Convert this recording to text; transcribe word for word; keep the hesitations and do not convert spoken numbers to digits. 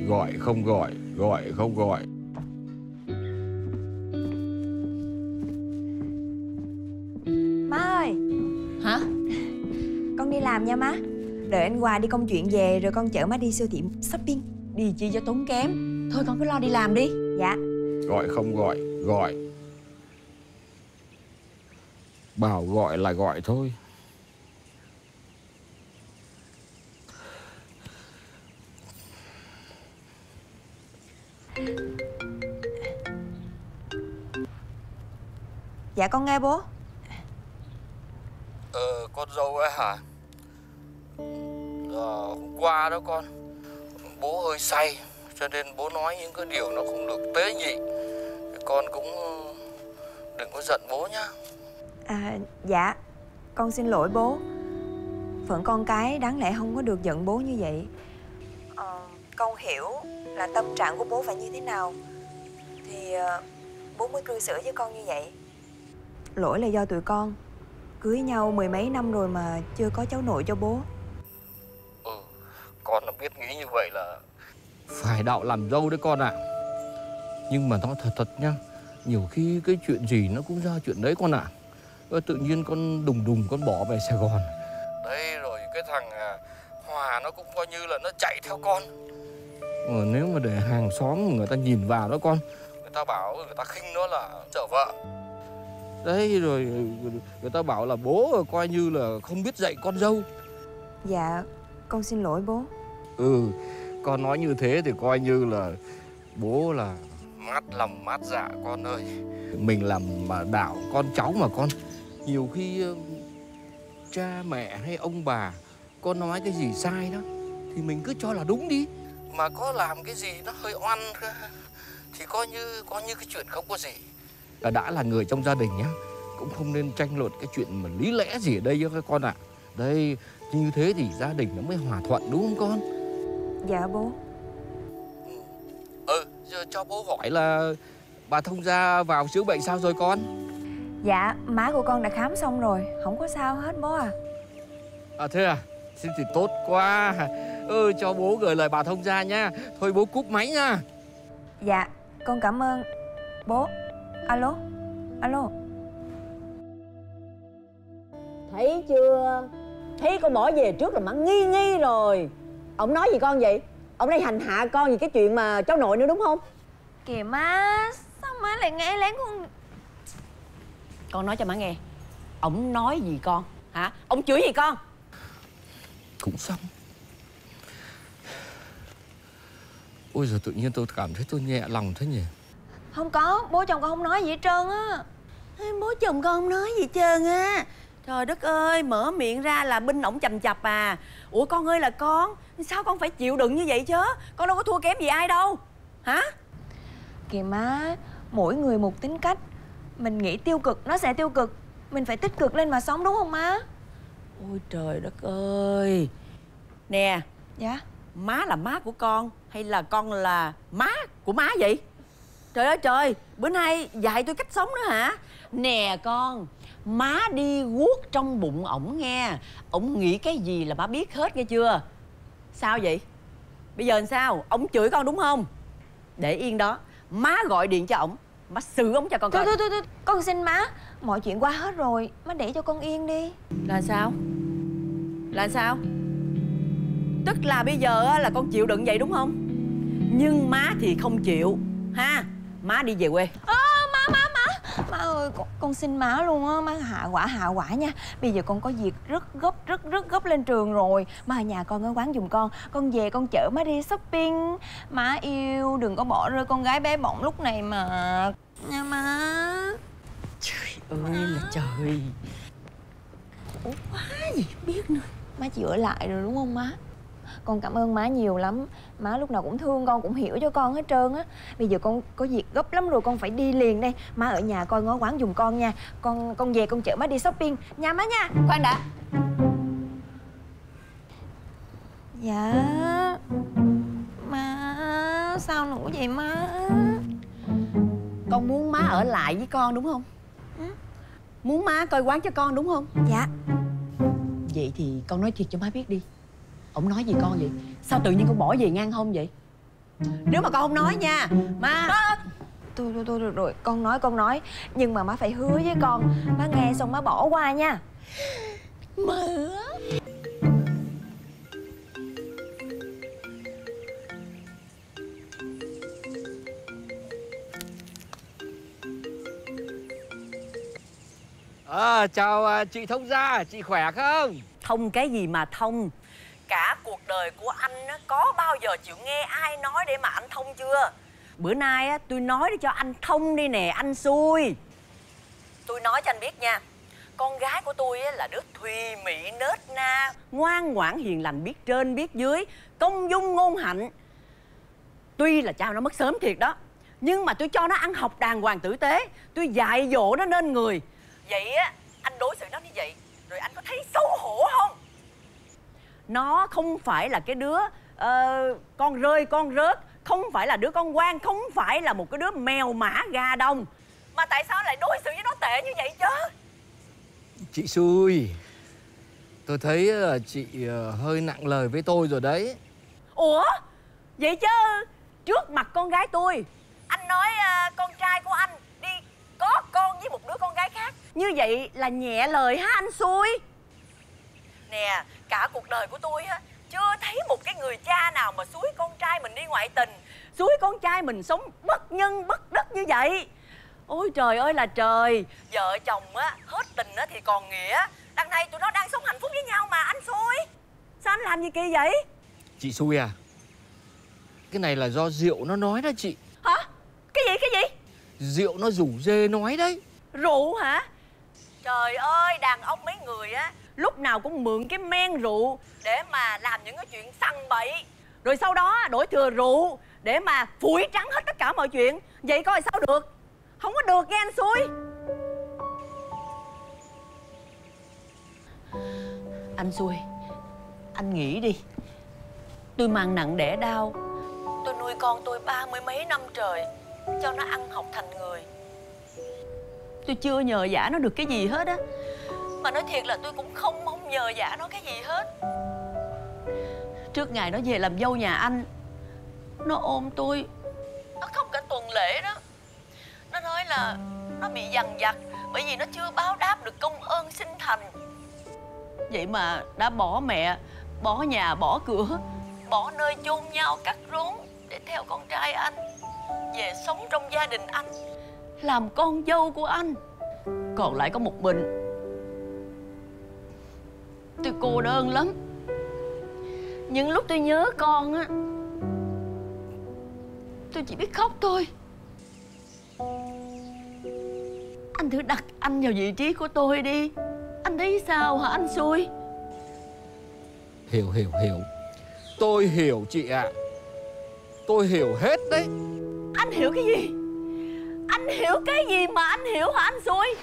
gọi không gọi, gọi không gọi. Má ơi. Hả? Con đi làm nha má. Đợi anh Hòa đi công chuyện về rồi con chở má đi siêu thị shopping. Đi chi cho tốn kém. Thôi con cứ lo đi làm đi. Dạ. Gọi không gọi, gọi. Bảo gọi là gọi thôi. Dạ con nghe bố. Ờ, con dâu ấy hả? Ờ, hôm qua đó con, bố hơi say, cho nên bố nói những cái điều nó không được tế nhị. Con cũng đừng có giận bố nhá. À, dạ. Con xin lỗi bố. Phận con cái đáng lẽ không có được giận bố như vậy. Ờ, con hiểu là tâm trạng của bố phải như thế nào thì uh, bố mới cư xử với con như vậy. Lỗi là do tụi con cưới nhau mười mấy năm rồi mà chưa có cháu nội cho bố. Ừ, con biết nghĩ như vậy là phải đạo làm dâu đấy con ạ. À. Nhưng mà nói thật thật nhá, nhiều khi cái chuyện gì nó cũng ra chuyện đấy con ạ. À. Tự nhiên con đùng đùng con bỏ về Sài Gòn. Đấy rồi cái thằng Hòa nó cũng coi như là nó chạy theo con. Ờ, nếu mà để hàng xóm người ta nhìn vào đó con, người ta bảo người ta khinh nó là trở vợ. Đấy rồi người ta bảo là bố coi như là không biết dạy con dâu. Dạ, con xin lỗi bố. Ừ, con nói như thế thì coi như là bố là mát lòng mát dạ con ơi. Mình làm mà đạo con cháu mà con. Nhiều khi cha mẹ hay ông bà con nói cái gì sai đó thì mình cứ cho là đúng đi. Mà có làm cái gì nó hơi oan thì coi như coi như cái chuyện không có gì. Đã là người trong gia đình nhá, cũng không nên tranh luận cái chuyện mà lý lẽ gì ở đây cho các con ạ. À. Đây, như thế thì gia đình nó mới hòa thuận đúng không con? Dạ bố. Ừ, giờ cho bố hỏi là bà thông gia vào chữa bệnh sao rồi con? Dạ, má của con đã khám xong rồi, không có sao hết bố à. À thế à, xin thì tốt quá. Ừ, cho bố gửi lời bà thông gia nha. Thôi bố cúp máy nha. Dạ, con cảm ơn bố. Alo, alo. Thấy chưa? Thấy con bỏ về trước là má nghi nghi rồi. Ông nói gì con vậy? Ông đây hành hạ con vì cái chuyện mà cháu nội nữa đúng không? Kìa má, sao má lại nghe lén con? Con nói cho má nghe. Ông nói gì con? Hả? Ông chửi gì con? Cũng xong. Ôi giờ tự nhiên tôi cảm thấy tôi nhẹ lòng thế nhỉ. Không có, bố chồng con không nói gì hết trơn á. Bố chồng con không nói gì hết trơn á. Trời đất ơi, mở miệng ra là binh ổng chầm chập à. Ủa con ơi là con, sao con phải chịu đựng như vậy chứ? Con đâu có thua kém gì ai đâu. Hả? Kìa má, mỗi người một tính cách. Mình nghĩ tiêu cực nó sẽ tiêu cực. Mình phải tích cực lên mà sống đúng không má? Ôi trời đất ơi. Nè. Dạ. Má là má của con hay là con là má của má vậy? Trời ơi trời, bữa nay dạy tôi cách sống nữa hả? Nè con, má đi guốc trong bụng ổng nghe. Ổng nghĩ cái gì là má biết hết nghe chưa? Sao vậy? Bây giờ làm sao? Ổng chửi con đúng không? Để yên đó, má gọi điện cho ổng, má xử ổng cho con coi. Thôi thôi thôi, con xin má, mọi chuyện qua hết rồi, má để cho con yên đi. Là sao? Là sao? Tức là bây giờ là con chịu đựng vậy đúng không? Nhưng má thì không chịu ha. Má đi về quê. À, má má má má ơi, con, con xin má luôn á, má hạ quả hạ quả nha. Bây giờ con có việc rất gấp rất rất gấp lên trường rồi. Má ở nhà con ở quán giùm con. Con về con chở má đi shopping. Má yêu, đừng có bỏ rơi con gái bé bỏng lúc này mà nha má. Trời ơi là trời. Ủa quá gì biết nữa. Má chịu ở lại rồi đúng không má? Con cảm ơn má nhiều lắm. Má lúc nào cũng thương con, cũng hiểu cho con hết trơn á. Bây giờ con có việc gấp lắm rồi, con phải đi liền đây. Má ở nhà coi ngó quán giùm con nha. Con con về con chở má đi shopping nha má nha. Khoan đã. Dạ. Má, sao nữa vậy má? Con muốn má ở lại với con đúng không? Ừ? Muốn má coi quán cho con đúng không? Dạ. Vậy thì con nói thiệt cho má biết đi. Ông nói gì con vậy? Sao tự nhiên con bỏ về ngang hông vậy? Nếu mà con không nói nha má. Thôi thôi thôi được rồi, con nói con nói. Nhưng mà má phải hứa với con, má nghe xong má bỏ qua nha. Mơ. À, chào à, chị thông gia, chị khỏe không? Thông cái gì mà thông. Cả cuộc đời của anh á, có bao giờ chịu nghe ai nói để mà anh thông chưa? Bữa nay á, tôi nói để cho anh thông đi nè, anh xui. Tôi nói cho anh biết nha, con gái của tôi á, là đứa thùy mị nết na, ngoan ngoãn hiền lành, biết trên biết dưới, công dung ngôn hạnh. Tuy là cha nó mất sớm thiệt đó, nhưng mà tôi cho nó ăn học đàng hoàng tử tế. Tôi dạy dỗ nó nên người. Vậy á, anh đối xử nó như vậy rồi anh có thấy xấu hổ không? Nó không phải là cái đứa uh, con rơi con rớt, không phải là đứa con ngoan, không phải là một cái đứa mèo mã gà đồng. Mà tại sao lại đối xử với nó tệ như vậy chứ? Chị xui, tôi thấy là chị uh, hơi nặng lời với tôi rồi đấy. Ủa? Vậy chứ trước mặt con gái tôi anh nói uh, con trai của anh đi có con với một đứa con gái khác, như vậy là nhẹ lời hả anh xui? Nè, cả cuộc đời của tôi á chưa thấy một cái người cha nào mà xúi con trai mình đi ngoại tình, xúi con trai mình sống bất nhân bất đức như vậy. Ôi trời ơi là trời, vợ chồng á hết tình á thì còn nghĩa. Đằng này tụi nó đang sống hạnh phúc với nhau mà anh xui. Sao anh làm gì kỳ vậy? Chị xui à? Cái này là do Diệu nó nói đó chị. Hả? Cái gì cái gì? Diệu nó rủ dê nói đấy. Rượu hả? Trời ơi, đàn ông mấy người á lúc nào cũng mượn cái men rượu để mà làm những cái chuyện sằng bậy, rồi sau đó đổi thừa rượu để mà phủi trắng hết tất cả mọi chuyện. Vậy coi sao được? Không có được nghe anh xui. Anh xui, anh nghĩ đi. Tôi mang nặng đẻ đau, tôi nuôi con tôi ba mươi mấy năm trời, cho nó ăn học thành người. Tôi chưa nhờ vả nó được cái gì hết á. Mà nói thiệt là tôi cũng không mong nhờ vả nó cái gì hết. Trước ngày nó về làm dâu nhà anh, nó ôm tôi, nó khóc cả tuần lễ đó. Nó nói là nó bị dằn vặt bởi vì nó chưa báo đáp được công ơn sinh thành. Vậy mà đã bỏ mẹ, bỏ nhà, bỏ cửa, bỏ nơi chôn nhau cắt rốn để theo con trai anh về sống trong gia đình anh, làm con dâu của anh. Còn lại có một mình. Tôi cô đơn lắm. Những lúc tôi nhớ con á, tôi chỉ biết khóc thôi. Anh thử đặt anh vào vị trí của tôi đi. Anh thấy sao hả anh xui? Hiểu hiểu hiểu. Tôi hiểu chị ạ. À. Tôi hiểu hết đấy. Anh hiểu cái gì? Anh hiểu cái gì mà anh hiểu hả anh xui?